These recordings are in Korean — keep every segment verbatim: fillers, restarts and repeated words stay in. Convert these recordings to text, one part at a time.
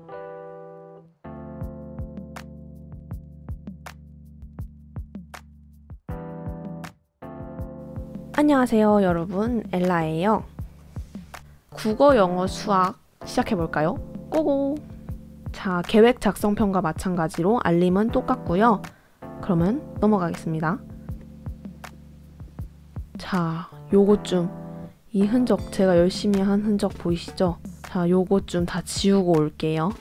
안녕하세요 여러분, 엘라예요. 국어, 영어, 수학 시작해볼까요? 고고! 자, 계획 작성편과 마찬가지로 알림은 똑같고요. 그러면 넘어가겠습니다. 자, 요것 좀, 이 흔적, 제가 열심히 한 흔적 보이시죠? 자, 요것 좀 다 지우고 올게요.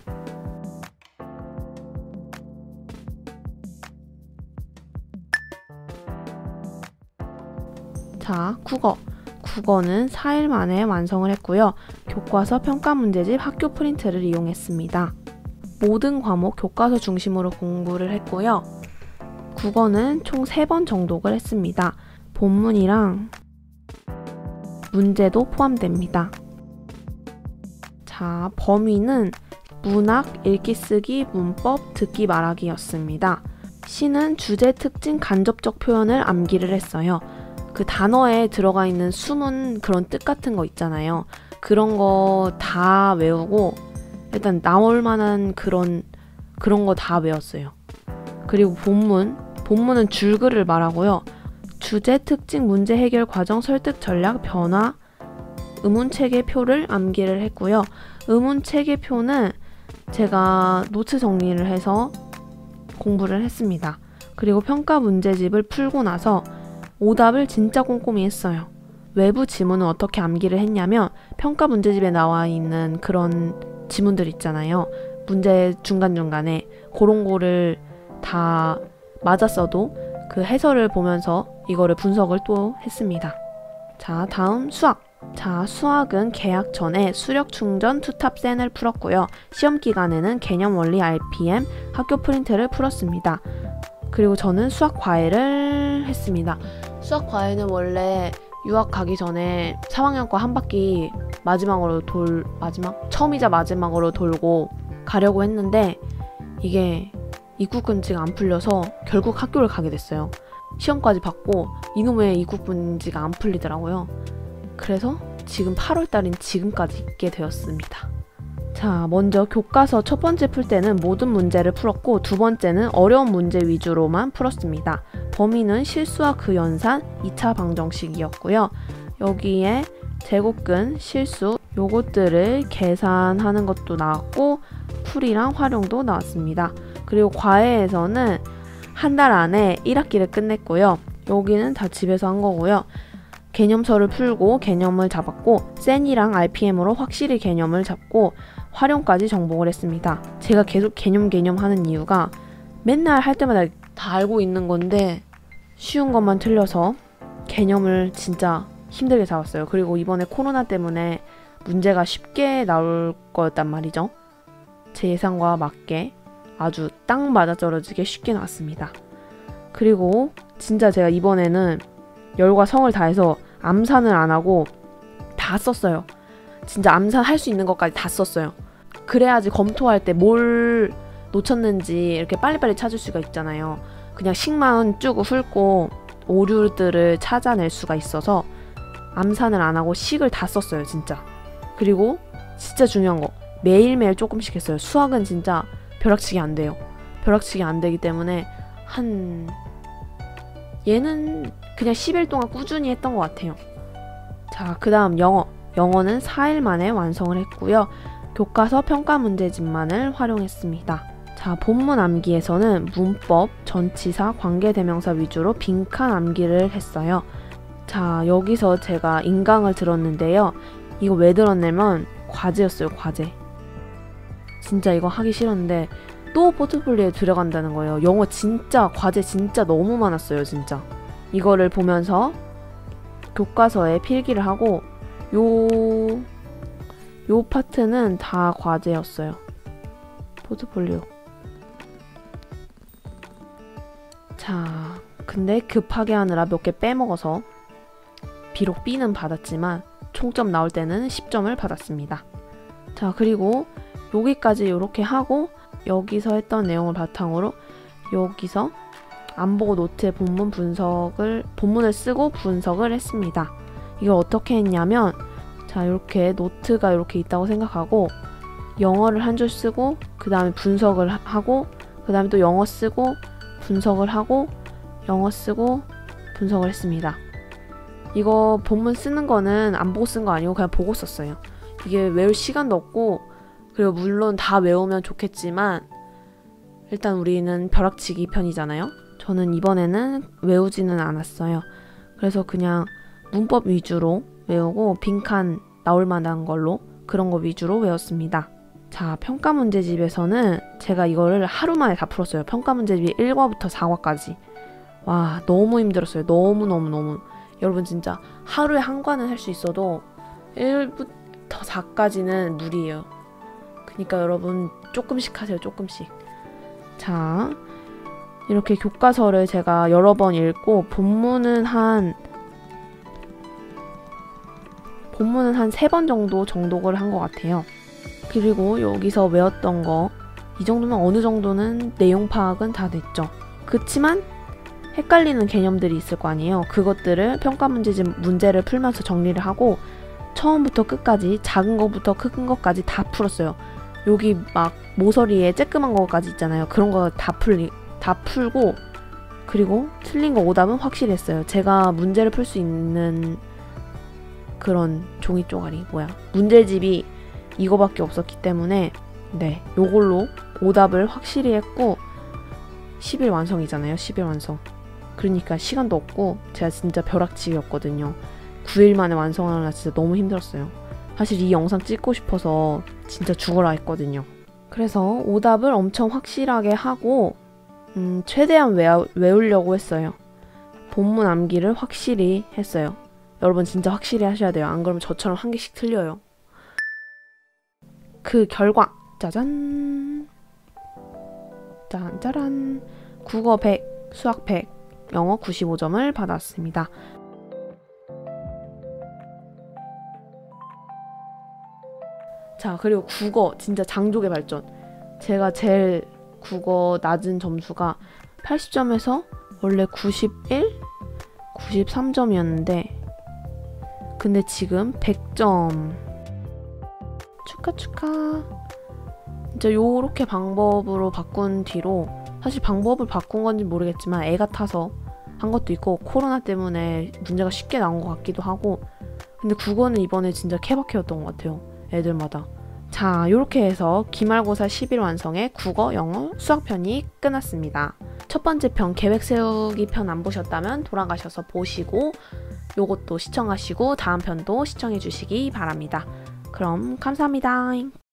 자, 국어. 국어는 사 일 만에 완성을 했고요. 교과서 평가 문제집 학교 프린트를 이용했습니다. 모든 과목 교과서 중심으로 공부를 했고요. 국어는 총 세 번 정독을 했습니다. 본문이랑 문제도 포함됩니다. 자, 범위는 문학, 읽기, 쓰기, 문법, 듣기, 말하기였습니다. 시는 주제, 특징, 간접적 표현을 암기를 했어요. 그 단어에 들어가 있는 숨은 그런 뜻 같은 거 있잖아요. 그런 거 다 외우고 일단 나올 만한 그런 그런 거 다 외웠어요. 그리고 본문, 본문은 줄글을 말하고요. 주제, 특징, 문제 해결 과정, 설득 전략, 변화, 의문체계 표를 암기를 했고요. 의문체계 표는 제가 노트 정리를 해서 공부를 했습니다. 그리고 평가 문제집을 풀고 나서 오답을 진짜 꼼꼼히 했어요. 외부 지문은 어떻게 암기를 했냐면 평가 문제집에 나와 있는 그런 지문들 있잖아요. 문제 중간중간에 그런 거를 다 맞았어도 그 해설을 보면서 이거를 분석을 또 했습니다. 자, 다음 수학. 자, 수학은 개학 전에 수력 충전 투탑센을 풀었고요. 시험 기간에는 개념 원리 알피엠 학교 프린트를 풀었습니다. 그리고 저는 수학 과외를 했습니다. 수학 과외는 원래 유학 가기 전에 삼 학년과 한 바퀴 마지막으로 돌, 마지막? 처음이자 마지막으로 돌고 가려고 했는데 이게 입국금지가 안 풀려서 결국 학교를 가게 됐어요. 시험까지 받고 이놈의 입국금지가 안 풀리더라고요. 그래서 지금 팔월 달인 지금까지 있게 되었습니다. 자, 먼저 교과서 첫 번째 풀 때는 모든 문제를 풀었고 두 번째는 어려운 문제 위주로만 풀었습니다. 범위는 실수와 그 연산 이 차 방정식이었고요. 여기에 제곱근, 실수 요것들을 계산하는 것도 나왔고 풀이랑 활용도 나왔습니다. 그리고 과외에서는 한 달 안에 일 학기를 끝냈고요. 여기는 다 집에서 한 거고요. 개념서를 풀고 개념을 잡았고 센이랑 알피엠으로 확실히 개념을 잡고 활용까지 정복을 했습니다. 제가 계속 개념 개념 하는 이유가 맨날 할 때마다 다 알고 있는 건데 쉬운 것만 틀려서 개념을 진짜 힘들게 잡았어요. 그리고 이번에 코로나 때문에 문제가 쉽게 나올 거였단 말이죠. 제 예상과 맞게 아주 딱 맞아떨어지게 쉽게 나왔습니다. 그리고 진짜 제가 이번에는 열과 성을 다해서 암산을 안 하고 다 썼어요. 진짜 암산 할 수 있는 것까지 다 썼어요. 그래야지 검토할 때 뭘 놓쳤는지 이렇게 빨리빨리 찾을 수가 있잖아요. 그냥 식만 쭉 훑고 오류들을 찾아낼 수가 있어서 암산을 안 하고 식을 다 썼어요, 진짜. 그리고 진짜 중요한 거, 매일매일 조금씩 했어요. 수학은 진짜 벼락치기 안 돼요. 벼락치기 안 되기 때문에 한... 얘는 그냥 십 일 동안 꾸준히 했던 것 같아요. 자, 그 다음 영어. 영어는 사 일 만에 완성을 했고요. 교과서 평가 문제집만을 활용했습니다. 자, 본문 암기에서는 문법, 전치사, 관계대명사 위주로 빈칸 암기를 했어요. 자, 여기서 제가 인강을 들었는데요. 이거 왜 들었냐면 과제였어요, 과제. 진짜 이거 하기 싫었는데 또 포트폴리오에 들어간다는 거예요. 영어 진짜 과제 진짜 너무 많았어요, 진짜. 이거를 보면서 교과서에 필기를 하고 요, 요 파트는 다 과제였어요. 포트폴리오. 자, 근데 급하게 하느라 몇 개 빼먹어서 비록 B는 받았지만 총점 나올 때는 십 점을 받았습니다. 자, 그리고 여기까지 이렇게 하고 여기서 했던 내용을 바탕으로 여기서 안 보고 노트에 본문 분석을 본문을 쓰고 분석을 했습니다. 이걸 어떻게 했냐면 자, 이렇게 노트가 이렇게 있다고 생각하고 영어를 한 줄 쓰고 그 다음에 분석을 하고 그 다음에 또 영어 쓰고 분석을 하고 영어 쓰고 분석을 했습니다. 이거 본문 쓰는 거는 안 보고 쓴 거 아니고 그냥 보고 썼어요. 이게 외울 시간도 없고 그리고 물론 다 외우면 좋겠지만 일단 우리는 벼락치기 편이잖아요. 저는 이번에는 외우지는 않았어요. 그래서 그냥 문법 위주로 외우고 빈칸 나올 만한 걸로 그런 거 위주로 외웠습니다. 자, 평가 문제집에서는 제가 이거를 하루 만에 다 풀었어요. 평가 문제집이 일 과부터 사 과까지. 와, 너무 힘들었어요. 너무너무너무. 여러분 진짜 하루에 한 과는 할 수 있어도 일부터 사까지는 무리예요. 그러니까 여러분 조금씩 하세요. 조금씩. 자, 이렇게 교과서를 제가 여러 번 읽고 본문은 한 본문은 한 세 번 정도 정독을 한 것 같아요. 그리고 여기서 외웠던 거 이 정도면 어느 정도는 내용 파악은 다 됐죠. 그치만 헷갈리는 개념들이 있을 거 아니에요. 그것들을 평가 문제집 문제를 풀면서 정리를 하고 처음부터 끝까지 작은 거부터 큰 것까지 다 풀었어요. 여기 막 모서리에 쬐끄만 거까지 있잖아요. 그런 거 다 풀리 다 풀고 그리고 틀린 거 오답은 확실히 했어요. 제가 문제를 풀 수 있는 그런 종이 쪼가리 뭐야 문제집이 이거밖에 없었기 때문에 네 요걸로 오답을 확실히 했고 십 일 완성이잖아요. 십 일 완성. 그러니까 시간도 없고 제가 진짜 벼락치기였거든요. 구 일 만에 완성하느라 진짜 너무 힘들었어요. 사실 이 영상 찍고 싶어서 진짜 죽어라 했거든요. 그래서 오답을 엄청 확실하게 하고 음, 최대한 외우, 외우려고 했어요. 본문 암기를 확실히 했어요. 여러분 진짜 확실히 하셔야 돼요. 안 그러면 저처럼 한 개씩 틀려요. 그 결과 짜잔 짠짜란 국어 백, 수학 백, 영어 구십오 점을 받았습니다. 자, 그리고 국어 진짜 장족의 발전. 제가 제일 국어 낮은 점수가 팔십 점에서 원래 구십일, 구십삼 점이었는데 근데 지금 백 점. 축하 축하. 진짜 요렇게 방법으로 바꾼 뒤로 사실 방법을 바꾼 건지 모르겠지만 애 같아서 한 것도 있고 코로나 때문에 문제가 쉽게 나온 것 같기도 하고 근데 국어는 이번에 진짜 케바케였던 것 같아요. 애들마다. 자, 요렇게 해서 기말고사 십 일 완성의 국어, 영어, 수학 편이 끝났습니다. 첫 번째 편 계획 세우기 편 안 보셨다면 돌아가셔서 보시고 요것도 시청하시고 다음 편도 시청해 주시기 바랍니다. 그럼 감사합니다.